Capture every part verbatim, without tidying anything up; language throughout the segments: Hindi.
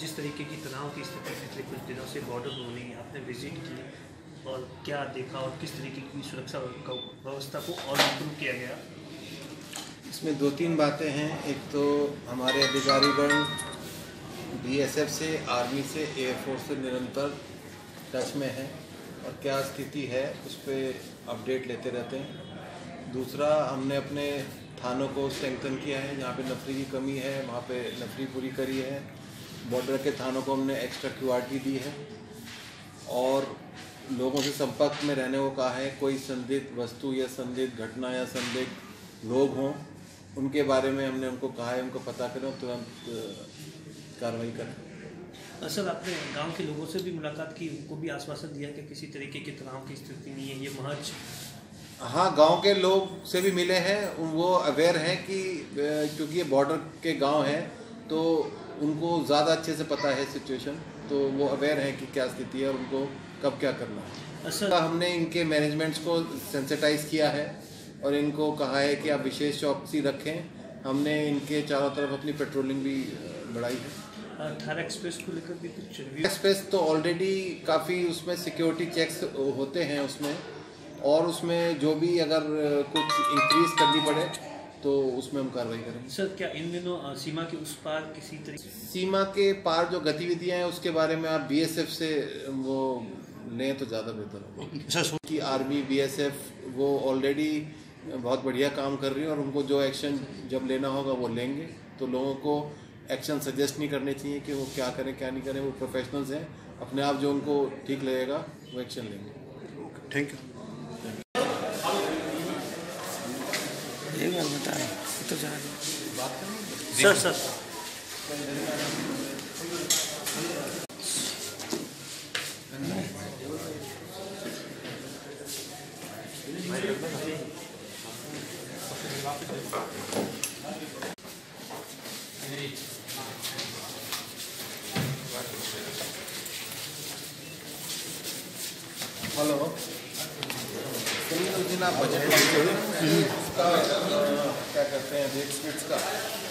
जिस तरीके की तनाव की स्थिति पिछले कुछ दिनों से बॉर्डर में होनी आपने विजिट की और क्या देखा और किस तरीके की सुरक्षा व्यवस्था को और इम्प्रूव किया गया? इसमें दो तीन बातें हैं। एक तो हमारे अधिकारीगण बीएसएफ से, आर्मी से, एयरफोर्स से निरंतर टच में हैं और क्या स्थिति है उस पर अपडेट लेते रहते हैं। दूसरा, हमने अपने थानों को स्ट्रेंथन किया है। जहाँ पे नफरी की कमी है वहाँ पे नफरी पूरी करी है। बॉर्डर के थानों को हमने एक्स्ट्रा क्यूआरटी दी है और लोगों से संपर्क में रहने को कहा है। कोई संदिग्ध वस्तु या संदिग्ध घटना या संदिग्ध लोग हों उनके बारे में हमने उनको कहा है, उनको पता करें और तुरंत कार्रवाई करें। सर, आपने गांव के लोगों से भी मुलाकात की, उनको भी आश्वासन दिया कि किसी तरीके की तनाव की स्थिति नहीं है, ये महज? हाँ, गांव के लोग से भी मिले हैं। वो अवेयर हैं कि क्योंकि ये बॉर्डर के गांव हैं तो उनको ज़्यादा अच्छे से पता है सिचुएशन, तो वो अवेयर हैं कि क्या स्थिति है और उनको कब क्या करना है। सर, हमने इनके मैनेजमेंट्स को सेंसिटाइज किया है और इनको कहा है कि आप विशेष चौकसी रखें। हमने इनके चारों तरफ अपनी पेट्रोलिंग भी बढ़ाई है। थार एक्सप्रेस को लेकर भी कुछ? एक्सप्रेस तो ऑलरेडी काफ़ी उसमें सिक्योरिटी चेक्स होते हैं उसमें, और उसमें जो भी अगर कुछ इंक्रीज करनी पड़े तो उसमें हम कार्रवाई करेंगे। सर, क्या इन दिनों सीमा के उस पार किसी तरीके सीमा के पार जो गतिविधियां हैं उसके बारे में आप बीएसएफ से वो लें तो ज़्यादा बेहतर होगा कि आर्मी बीएसएफ वो ऑलरेडी बहुत बढ़िया काम कर रही है और उनको जो एक्शन जब लेना होगा वो लेंगे। तो लोगों को एक्शन सजेस्ट नहीं करने चाहिए कि वो क्या करें क्या नहीं करें। वो प्रोफेशनल्स हैं, अपने आप जो उनको ठीक लगेगा वो एक्शन लेंगे। Thank you. एक बार बता रहे तो जा सर सर हेलो, उस दिन आप बजट उसका क्या करते हैं रेट स्प्लिट्स का,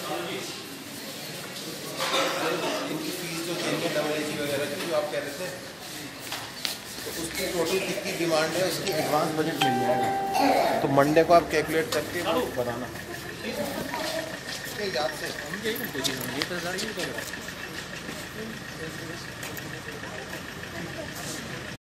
इनकी फीस जो देंगे डबल ए जी वगैरह की जो आप कह रहे थे, तो उसकी टोटल कितनी डिमांड है उसकी एडवांस बजट मिल जाएगा। तो मंडे को आप कैलकुलेट करके बनाना याद से।